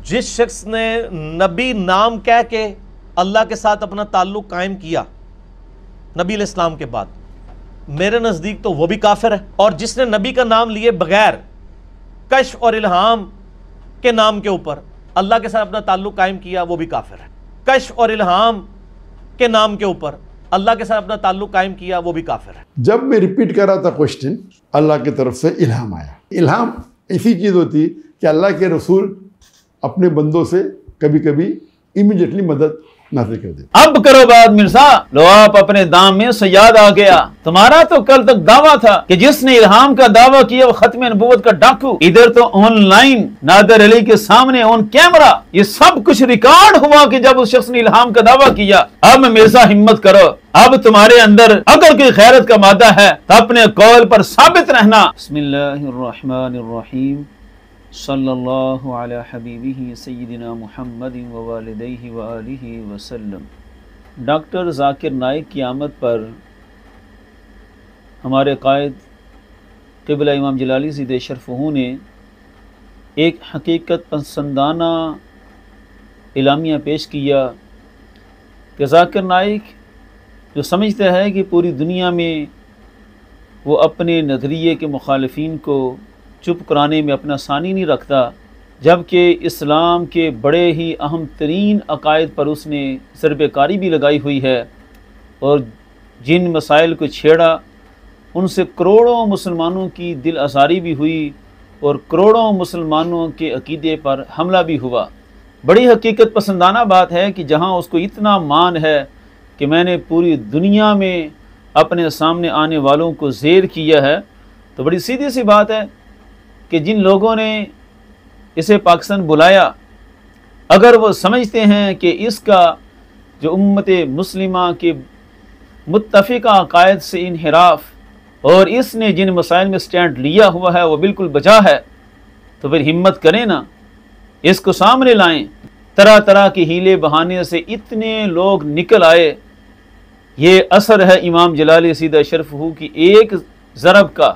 جس شخص نے نبی نام کہہ کے اللہ کے ساتھ اپنا تعلق قائم کیا نبی علیہ السلام کے بعد، میرے نزدیک تو وہ بھی کافر ہے، اور جس نے نبی کا نام لیے بغیر کشف اور الہام کے نام کے اوپر اللہ کے ساتھ اپنا تعلق قائم کیا وہ بھی کافر ہے۔ کشف اور الہام کے نام کے اوپر اللہ کے ساتھ اپنا تعلق قائم کیا وہ بھی کافر ہے۔ جب میں ریپیٹ کر رہا تھا کوشچن، اللہ کی طرف سے الہام آیا۔ الہام ایسی چیز ہوتی ہے کہ اللہ کے رسول اپنے بندوں سے کبھی کبھی امیڈیٹلی مدد نازل کر دیتے۔ اب کرو بات مرزا، لو آپ اپنے دام میں سیاد آ گیا۔ تمہارا تو کل تک دعویٰ تھا کہ جس نے الہام کا دعویٰ کیا وہ ختم نبوت کا ڈاکو، ادھر تو آن لائن نادر علی کے سامنے آن کیمرہ یہ سب کچھ ریکارڈ ہوا کہ جب اس شخص نے الہام کا دعویٰ کیا۔ اب مرزا ہمت کرو، اب تمہارے اندر اگر کوئی خیرت کا مادہ ہے تو اپنے قول پر ثابت رہنا۔ بسم اللہ الرحمن الرحیم، صلی اللہ علی حبیبہ سیدنا محمد ووالدیہ وآلہ وسلم۔ ڈاکٹر ذاکر نائک کی آمد پر ہمارے قائد قبلہ امام جلالی زیدہ شرفہ نے ایک حقیقت پسندانہ اعلامیہ پیش کیا کہ ذاکر نائک جو سمجھتا ہے کہ پوری دنیا میں وہ اپنے نظریے کے مخالفین کو چپ کرانے میں اپنا ثانی نہیں رکھتا، جبکہ اسلام کے بڑے ہی اہم ترین عقائد پر اس نے ضرب کاری بھی لگائی ہوئی ہے، اور جن مسائل کو چھیڑا ان سے کروڑوں مسلمانوں کی دل آزاری بھی ہوئی اور کروڑوں مسلمانوں کے عقیدے پر حملہ بھی ہوا۔ بڑی حقیقت پسندانہ بات ہے کہ جہاں اس کو اتنا مان ہے کہ میں نے پوری دنیا میں اپنے سامنے آنے والوں کو زیر کیا ہے، تو بڑی سیدھی سی بات ہے کہ جن لوگوں نے اسے پاکستان بلایا، اگر وہ سمجھتے ہیں کہ اس کا جو امت مسلمہ کے متفقہ عقائد سے انحراف اور اس نے جن مسائل میں سٹینڈ لیا ہوا ہے وہ بالکل بجا ہے، تو پھر ہمت کریں نا، اس کو سامنے لائیں۔ طرح طرح کے ہیلے بہانے سے اتنے لوگ نکل آئے، یہ اثر ہے امام جلالی سیدہ شرفہ کی ایک ضرب کا۔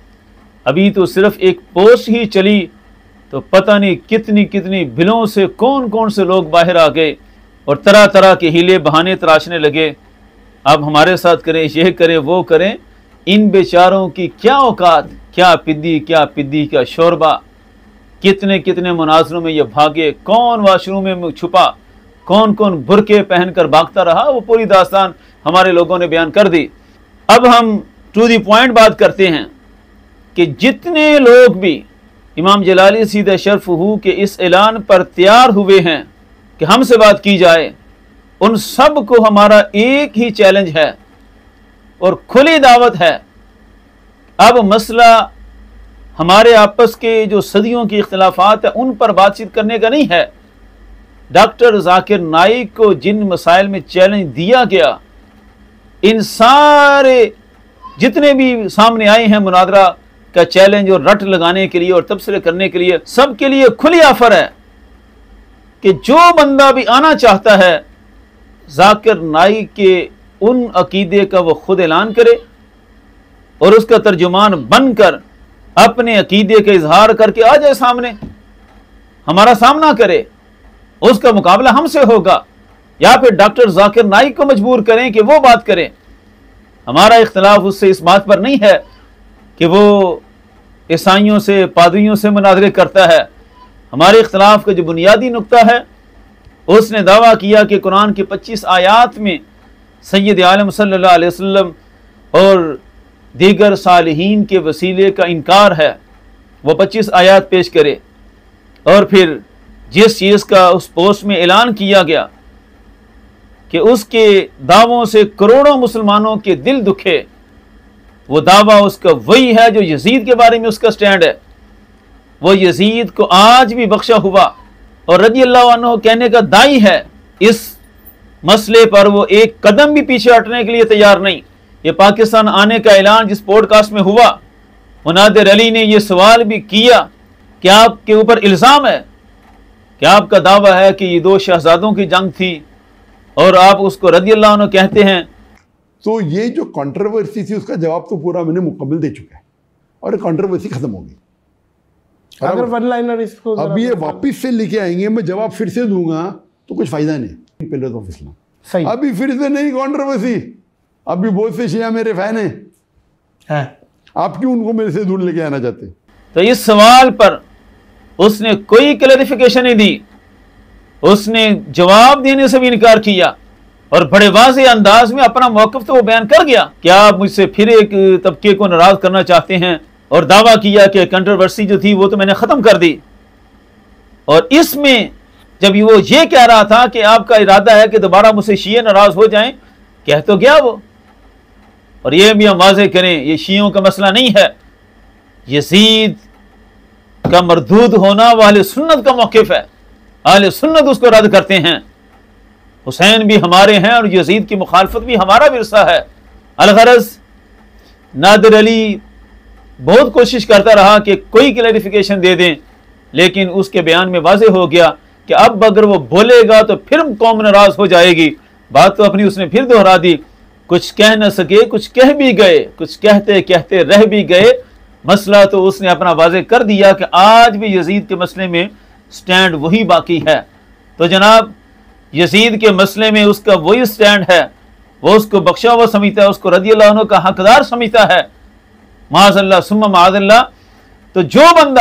ابھی تو صرف ایک پوسٹ ہی چلی تو پتہ نہیں کتنی کتنی بلوں سے کون کون سے لوگ باہر آ گئے اور طرح طرح کے ہیلے بہانے تراشنے لگے، اب ہمارے ساتھ کریں، یہ کریں، وہ کریں۔ ان بیچاروں کی کیا اوقات، کیا پدی کا شوربہ، کتنے کتنے مناظروں میں یہ بھاگے، کون واش روم میں چھپا، کون کون برقعے پہن کر بھاگتا رہا، وہ پوری داستان ہمارے لوگوں نے بیان کر دی۔ اب ہم ٹو دی پوائنٹ بات کرتے ہیں کہ جتنے لوگ بھی امام جلالی سیدہ شرفہ کے اس اعلان پر تیار ہوئے ہیں کہ ہم سے بات کی جائے، ان سب کو ہمارا ایک ہی چیلنج ہے اور کھلی دعوت ہے۔ اب مسئلہ ہمارے آپس کے جو صدیوں کی اختلافات ہیں ان پر بات چیت کرنے کا نہیں ہے۔ ڈاکٹر ذاکر نائک کو جن مسائل میں چیلنج دیا گیا، ان سارے جتنے بھی سامنے آئے ہیں مناظرہ کا چیلنج اور رٹ لگانے کے لیے اور تبصرے کرنے کے لیے، سب کے لیے کھلی آفر ہے کہ جو بندہ بھی آنا چاہتا ہے ذاکر نائک کے ان عقیدے کا وہ خود اعلان کرے اور اس کا ترجمان بن کر اپنے عقیدے کا اظہار کر کے آ جائے سامنے، ہمارا سامنا کرے، اس کا مقابلہ ہم سے ہوگا، یا پھر ڈاکٹر ذاکر نائک کو مجبور کریں کہ وہ بات کریں۔ ہمارا اختلاف اس سے اس بات پر نہیں ہے کہ وہ عیسائیوں سے پادریوں سے مناظرے کرتا ہے۔ ہمارے اختلاف کا جو بنیادی نقطہ ہے، اس نے دعویٰ کیا کہ قرآن کی 25 آیات میں سید عالم صلی اللہ علیہ وسلم اور دیگر صالحین کے وسیلے کا انکار ہے، وہ 25 آیات پیش کرے، اور پھر جس چیز کا اس پوسٹ میں اعلان کیا گیا کہ اس کے دعووں سے کروڑوں مسلمانوں کے دل دکھے، وہ دعویٰ اس کا وہی ہے جو یزید کے بارے میں اس کا سٹینڈ ہے۔ وہ یزید کو آج بھی بخشا ہوا اور رضی اللہ عنہ کہنے کا دائی ہے، اس مسئلے پر وہ ایک قدم بھی پیچھے ہٹنے کے لیے تیار نہیں۔ یہ پاکستان آنے کا اعلان جس پوڈ کاسٹ میں ہوا، نادر علی نے یہ سوال بھی کیا کہ آپ کے اوپر الزام ہے کہ آپ کا دعویٰ ہے کہ یہ 2 شہزادوں کی جنگ تھی اور آپ اس کو رضی اللہ عنہ کہتے ہیں۔ تو یہ جو کنٹروورسی تھی اس کا جواب تو پورا میں نے مکمل دے چکا ہے اور کنٹروورسی ختم ہو گئی۔ अगर वन लाइनर इसको अब ये वापस से लेके आएंगे, मैं जवाब फिर से दूंगा तो कुछ फायदा नहीं। पिलर्स ऑफ इस्लाम सही अभी फिर से नहीं कंट्रोवर्सी, अभी बहुत से शिया मेरे फैन हैं, आप क्यों उनको मेरे से दूर लेके आना चाहते? तो इस सवाल पर उसने कोई क्लैरिफिकेशन नहीं दी, उसने जवाब देने से भी इनकार किया और बड़े वाज़ेह अंदाज में अपना मौक़िफ़ तो वो बयान कर गया कि आप मुझसे फिर एक तबके को नाराज़ करना चाहते हैं, और दावा किया कि कंट्रोवर्सी जो थी वो तो मैंने ख़त्म कर दी। और इसमें जब वो ये कह रहा था कि आपका इरादा है कि दोबारा मुझसे शिये नाराज़ हो जाएं, कह तो गया वो। और ये भी हम वाज़ेह करें, ये शियों का मसला नहीं है, यजीद का मरदूद होना वो अहले सुन्नत का मौक़िफ़ है, अहले सुन्नत उसको रद्द करते हैं। हुसैन भी हमारे हैं और यजीद की मुखालफत भी हमारा विरसा है। अलगरज नादिर अली बहुत कोशिश करता रहा कि कोई क्लैरिफिकेशन दे दें, लेकिन उसके बयान में वाज़ेह हो गया कि अब अगर वो बोलेगा तो फिर कौम नाराज़ हो जाएगी। बात तो अपनी उसने फिर दोहरा दी, कुछ कह न सके, कुछ कह भी गए, कुछ कहते कहते रह भी गए। मसला तो उसने अपना वाज़ेह कर दिया कि आज भी यजीद के मसले में स्टैंड वही बाकी है। तो जनाब यजीद के मसले में उसका वही स्टैंड है, वो उसको बख्शा हुआ समझता है, उसको रज़ियल्लाहु अन्हु का हकदार समझता है, माज़अल्लाह सुम्मा माज़अल्लाह। तो जो बंदा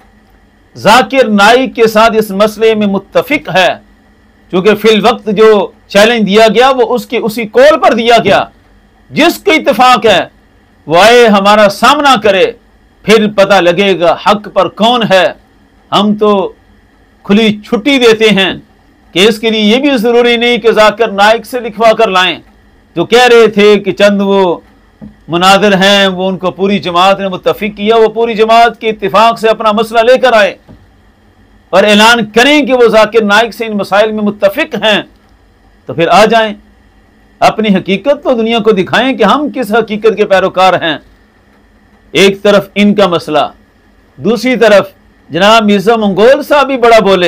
जाकिर नाइक के साथ इस मसले में मुत्तफिक है, क्योंकि फिल वक्त जो चैलेंज दिया गया वो उसके उसी कॉल पर दिया गया, जिसको इत्तेफाक है वो आए हमारा सामना करे, फिर पता लगेगा हक पर कौन है। हम तो खुली छुट्टी देते हैं कि इसके लिए ये भी ज़रूरी नहीं कि जाकिर नाइक से लिखवा कर लाएं। जो कह रहे थे कि चंद वो मुनादिर हैं, वो उनको पूरी जमात ने मुत्तफिक किया, वो पूरी जमात के इत्तिफाक से अपना मसला लेकर आए और ऐलान करें कि वो जाकिर नाइक से इन मसाइल में मुत्तफिक हैं, तो फिर आ जाएं, अपनी हकीकत तो दुनिया को दिखाएं कि हम किस हकीकत के पैरोकार हैं। एक तरफ इनका मसला, दूसरी तरफ जनाब मिर्ज़ा मंगोल साहब भी बड़ा बोले।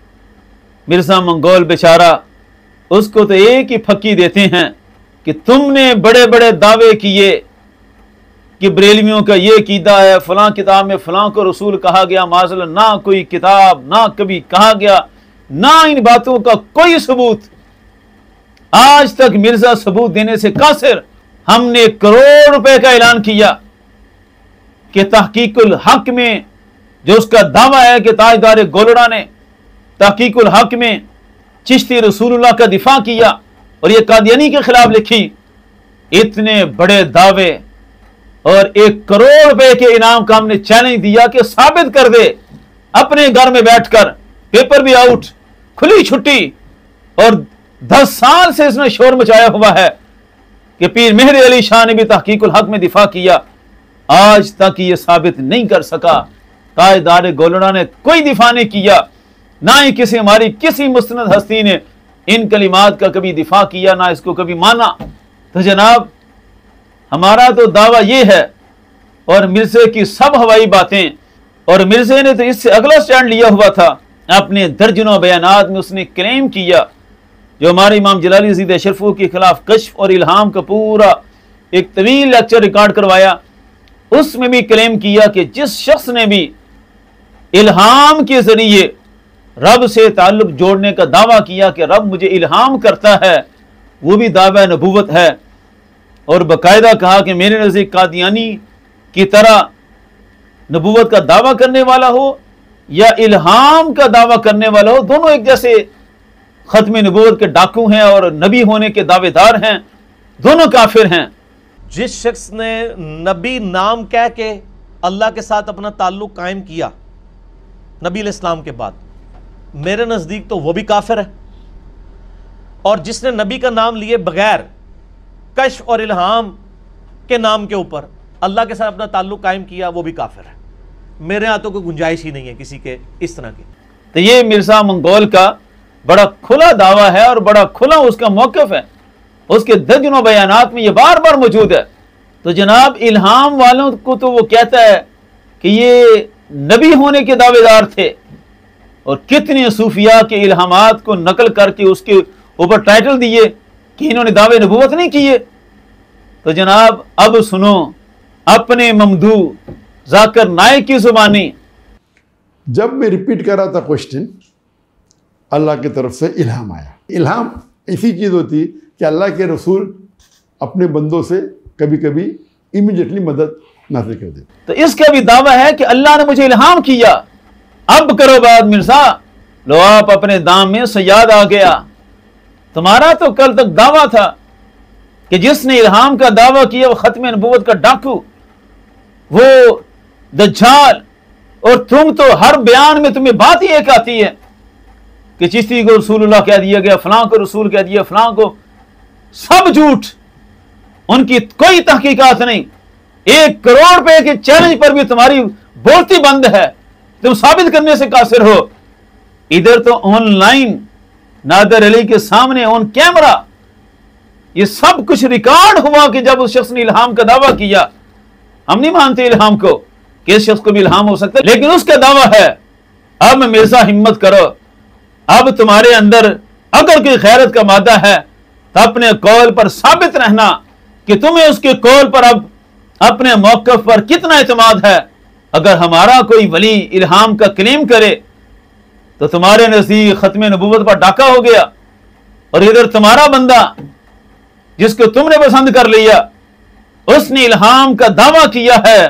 मिर्ज़ा मंगोल बेचारा, उसको तो एक ही फक्की देते हैं कि तुमने बड़े बड़े दावे किए कि बरेलवियों का ये कीदा है, फलां किताब में फलां को रसूल कहा गया, माज़अल्लाह ना कोई किताब ना कभी कहा गया, ना इन बातों का कोई सबूत। आज तक मिर्जा सबूत देने से कासिर। हमने करोड़ रुपए का ऐलान किया कि तहकीकुल हक में जो उसका दावा है कि ताजदार गोलड़ा ने तहकीकुल हक में चिश्ती रसूलुल्लाह का दिफा किया और ये कादियानी के खिलाफ लिखी, इतने बड़े दावे और 1 करोड़ रुपए के इनाम का हमने चैलेंज दिया कि साबित कर दे अपने घर में बैठकर, पेपर भी आउट, खुली छुट्टी। और 10 साल से इसने शोर मचाया हुआ है कि पीर मेहर अली शाह ने भी तहकीकुल हक में दिफा किया, आज तक ये साबित नहीं कर सका। ताजदार गोलड़ा ने कोई दिफा नहीं किया, ना ही किसी हमारी किसी मुस्तनद हस्ती ने इन कलिमात का कभी दिफा किया, ना इसको कभी माना। तो जनाब हमारा तो दावा ये है, और मिर्जे की सब हवाई बातें, और मिर्जे ने तो इससे अगला स्टैंड लिया हुआ था अपने दर्जनों बयानात में। उसने क्लेम किया, जो हमारे इमाम जलाली ज़ीद अशरफू के खिलाफ कश्फ और इल्हाम का पूरा एक तवील लेक्चर रिकॉर्ड करवाया, उसमें भी क्लेम किया कि जिस शख्स ने भी इल्हाम के जरिए रब से ताल्लुक जोड़ने का दावा किया कि रब मुझे इल्हाम करता है, वो भी दावा नबूवत है। और बाकायदा कहा कि मेरे नज़दीक कादियानी की तरह नबूवत का दावा करने वाला हो या इल्हाम का दावा करने वाला हो, दोनों एक जैसे खत्म नबूवत के डाकू हैं और नबी होने के दावेदार हैं, दोनों काफिर हैं। जिस शख्स ने नबी नाम कह के अल्लाह के साथ अपना ताल्लुक कायम किया नबी इस्लाम के बाद, मेरे नज़दीक तो वो भी काफिर है। और जिसने नबी का नाम लिए बगैर कश्फ और इल्हाम के नाम के ऊपर अल्लाह के साथ अपना ताल्लुक कायम किया, वो भी काफिर है। मेरे यहाँ तो कोई गुंजाइश ही नहीं है किसी के इस तरह की। तो ये मिर्जा मंगोल का बड़ा खुला दावा है और बड़ा खुला उसका मौक़िफ़ है, उसके दर्जनों बयानात में ये बार बार मौजूद है। तो जनाब इल्हाम वालों को तो वो कहता है कि ये नबी होने के दावेदार थे, और कितने सूफिया के इल्हामात को नकल करके उसके ऊपर टाइटल दिए कि इन्होंने दावे नबूवत नहीं किए। तो जनाब अब सुनो अपने ममदू जाकिर नाइक की जुबानी। जब मैं रिपीट कर रहा था क्वेश्चन, अल्लाह की तरफ से इल्हाम आया। इल्हाम ऐसी चीज़ होती कि अल्लाह के रसूल अपने बंदों से कभी कभी इमीडिएटली मदद नाज़िल कर देते। तो इसका भी दावा है कि अल्लाह ने मुझे इल्हाम किया, अब करो बात मिर्जा, लो आप अपने दाम में सयाद आ गया। तुम्हारा तो कल तक दावा था कि जिसने इल्हाम का दावा किया वो खत्म नबूवत का डाकू, वो दज्जाल, और तुम तो हर बयान में तुम्हें बात ही एक आती है कि चिश्ती को रसूलुल्लाह कह दिया गया, फलां को रसूल कह दिया, फलां को, सब झूठ, उनकी कोई तहकीकात नहीं। 1 करोड़ रुपए के चैलेंज पर भी तुम्हारी बोलती बंद है, तुम साबित करने से कासिर हो। इधर तो ऑनलाइन नादर अली के सामने ऑन कैमरा ये सब कुछ रिकॉर्ड हुआ कि जब उस शख्स ने इल्हाम का दावा किया। हम नहीं मानते इल्हाम को कि इस शख्स को भी इल्हाम हो सकता है, लेकिन उसका दावा है। अब मिर्जा हिम्मत करो, अब तुम्हारे अंदर अगर कोई खैरत का मादा है तो अपने कौल पर साबित रहना कि तुम्हें उसके कौल पर अब अपने मौक़िफ़ पर कितना एतमाद है। अगर हमारा कोई वली इल्हाम का क्लेम करे तो तुम्हारे नज़दीक खत्म नबूवत पर डाका हो गया, और इधर तुम्हारा बंदा जिसको तुमने पसंद कर लिया उसने इल्हाम का दावा किया है।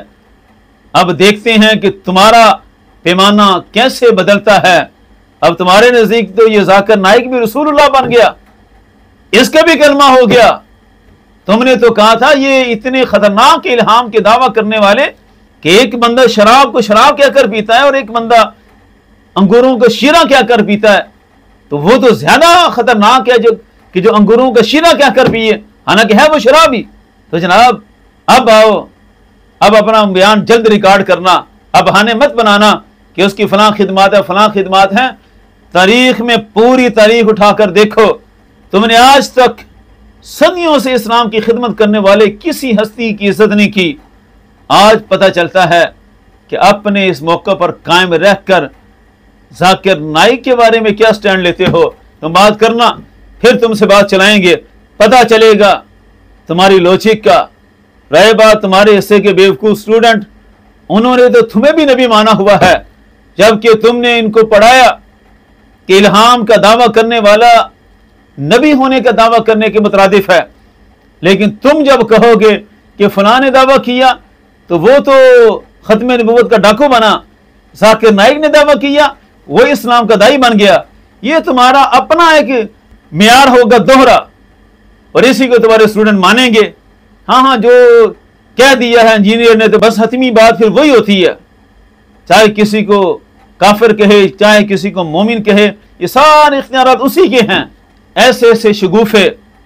अब देखते हैं कि तुम्हारा पैमाना कैसे बदलता है। अब तुम्हारे नजदीक तो ये जाकिर नाइक भी रसूलुल्लाह बन गया, इसका भी कलमा हो गया। तुमने तो कहा था ये इतने खतरनाक इल्हाम के दावा करने वाले कि एक बंदा शराब को शराब क्या कर पीता है और एक बंदा अंगूरों का शीरा क्या कर पीता है, तो वो तो ज्यादा खतरनाक है जो अंगूरों का शीरा क्या कर पिए, हालांकि है वो शराबी। तो जनाब अब आओ, अब अपना बयान जल्द रिकॉर्ड करना, अब बहाने मत बनाना कि उसकी फलां खिदमात है फलां खिदमात है। तारीख में पूरी तारीख उठाकर देखो, तुमने आज तक सदियों से इस्लाम की खिदमत करने वाले किसी हस्ती की इज्जत नहीं की। आज पता चलता है कि अपने इस मौके पर कायम रहकर जाकिर नाइक के बारे में क्या स्टैंड लेते हो। तुम बात करना, फिर तुमसे बात चलाएंगे, पता चलेगा तुम्हारी लॉजिक का। रहे बात तुम्हारे हिस्से के बेवकूफ स्टूडेंट, उन्होंने तो तुम्हें भी नबी माना हुआ है, जबकि तुमने इनको पढ़ाया कि इल्हाम का दावा करने वाला नबी होने का दावा करने के मुतरादिफ है। लेकिन तुम जब कहोगे कि फलां ने दावा किया तो वो तो खत्म नबूवत का डाकू बना, जाकिर नाइक ने दावा किया वो इस्लाम का दाई बन गया। ये तुम्हारा अपना एक मियार होगा दोहरा, और इसी को तुम्हारे स्टूडेंट मानेंगे। हाँ, जो कह दिया है इंजीनियर ने तो बस हतमी बात फिर वही होती है, चाहे किसी को काफिर कहे चाहे किसी को मोमिन कहे, ये सारे इख्तियारात उसी के हैं। ऐसे ऐसे शगुफे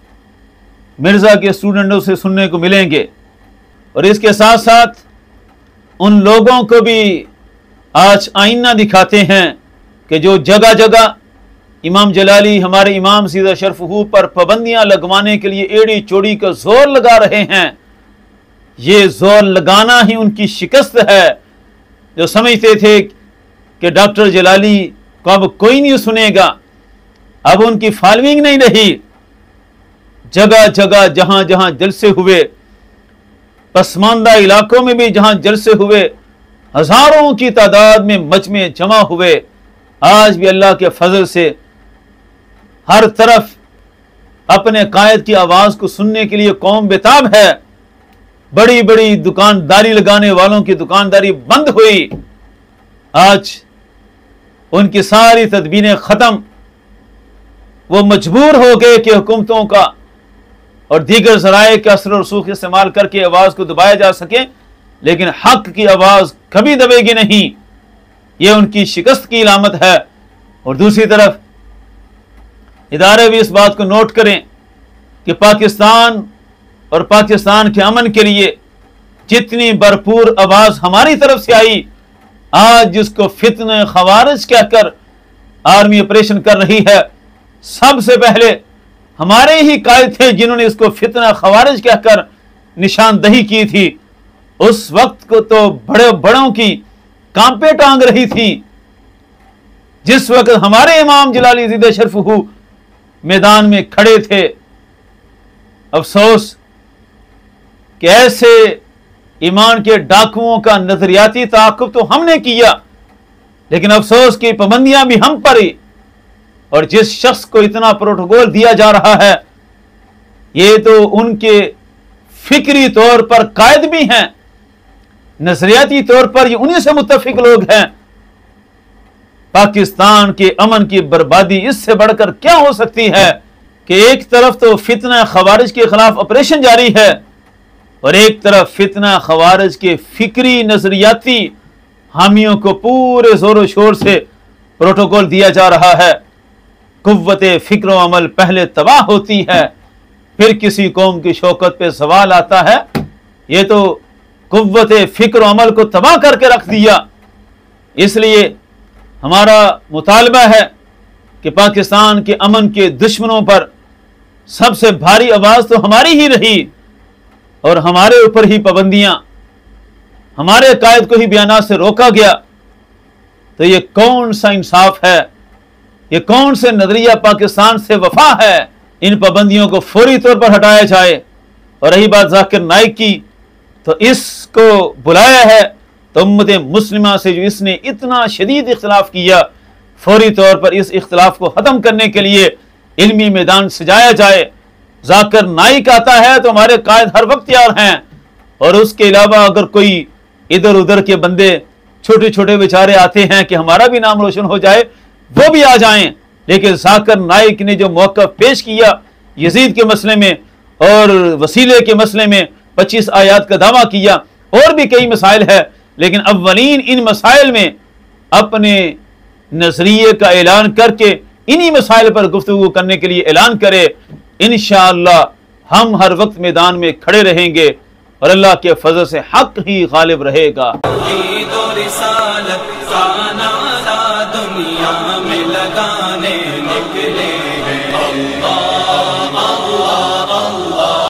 मिर्जा के स्टूडेंटों से सुनने को मिलेंगे। और इसके साथ साथ उन लोगों को भी आज आईना दिखाते हैं कि जो जगह जगह इमाम जलाली हमारे इमाम सीधा शरफहू पर पाबंदियां लगवाने के लिए एड़ी चोड़ी का जोर लगा रहे हैं। ये जोर लगाना ही उनकी शिकस्त है। जो समझते थे कि डॉक्टर जलाली को अब कोई नहीं सुनेगा, अब उनकी फॉलोइंग नहीं रही। जगह जगह जहां जहां जलसे हुए, पसमानदा इलाकों में भी जहां जलसे हुए, हजारों की तादाद में मजमे जमा हुए। आज भी अल्लाह के फजल से हर तरफ अपने कायद की आवाज को सुनने के लिए कौम बेताब है। बड़ी बड़ी दुकानदारी लगाने वालों की दुकानदारी बंद हुई। आज उनकी सारी तदबीरें खत्म। वो मजबूर हो गए कि हुकूमतों का और दीगर जराए के असर और रसूख इस्तेमाल करके आवाज को दबाया जा सके, लेकिन हक की आवाज कभी दबेगी नहीं। यह उनकी शिकस्त की इलामत है। और दूसरी तरफ इदारे भी इस बात को नोट करें कि पाकिस्तान और पाकिस्तान के अमन के लिए जितनी भरपूर आवाज हमारी तरफ से आई, आज जिसको फितने खवारिज कहकर आर्मी ऑपरेशन कर रही है, सबसे पहले हमारे ही कायद थे जिन्होंने इसको फितना खवारिज कहकर निशानदही की थी। उस वक्त को तो बड़े बड़ों की कांपे टांग रही थी। जिस वक्त हमारे इमाम जलाली ज़िद शरफहू मैदान में खड़े थे। अफसोस कि ऐसे ईमान के डाकुओं का नजरियाती ताक़ुब तो हमने किया, लेकिन अफसोस की पाबंदियां भी हम पर ही, और जिस शख्स को इतना प्रोटोकॉल दिया जा रहा है ये तो उनके फिक्री तौर पर कायद भी हैं, नजरियाती तौर पर ये उन्हीं से मुत्तफिक लोग हैं। पाकिस्तान के अमन की बर्बादी इससे बढ़कर क्या हो सकती है कि एक तरफ तो फितना खवारिज के खिलाफ ऑपरेशन जारी है और एक तरफ फितना खवारिज के फिक्री नजरियाती हामियों को पूरे जोरों शोर से प्रोटोकॉल दिया जा रहा है। कुव्वते फिक्र व अमल पहले तबाह होती है, फिर किसी कौम की शौकत पे सवाल आता है। ये तो कुव्वते फिक्र व अमल को तबाह करके रख दिया। इसलिए हमारा मुतालबा है कि पाकिस्तान के अमन के दुश्मनों पर सबसे भारी आवाज तो हमारी ही रही और हमारे ऊपर ही पाबंदियां, हमारे कायद को ही बयानात से रोका गया। तो ये कौन सा इंसाफ है, ये कौन से नजरिया पाकिस्तान से वफा है। इन पाबंदियों को फौरी तौर पर हटाया जाए। और रही बात जाकिर नाइक की, तो इसको बुलाया है तो उम्मत मुस्लिमा से जो इसने इतना शदीद इख्तिलाफ किया, फौरी तौर पर इस इख्तिलाफ को खत्म करने के लिए इल्मी मैदान सजाया जाए। जाकिर नाइक आता है तो हमारे कायद हर वक्त तैयार हैं, और उसके अलावा अगर कोई इधर उधर के बंदे छोटे छोटे बेचारे आते हैं कि हमारा भी नाम रोशन हो जाए, वो भी आ जाएं। लेकिन जाकिर नाइक ने जो मौका पेश किया यजीद के मसले में और वसीले के मसले में 25 आयात का दावा किया, और भी कई मसाइल है, लेकिन अव्वलीन इन मसाइल में अपने नजरिए का ऐलान करके इन्हीं मसाइल पर गुफ्तगू करने के लिए ऐलान करे। इंशाअल्लाह हम हर वक्त मैदान में खड़े रहेंगे और अल्लाह के फजल से हक ही गालिब रहेगा। दुनिया में लगाने निकले हैं।